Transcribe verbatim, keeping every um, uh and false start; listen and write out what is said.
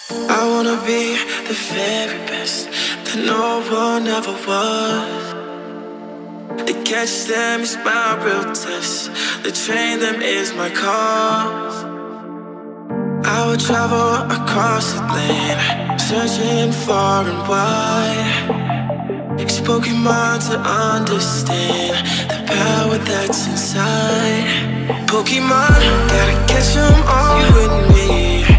I wanna be the very best that no one ever was. To catch them is my real test, to train them is my cause. I would travel across the land, searching far and wide, exposing mind to understand the power that's inside. Pokemon, gotta catch them all with me.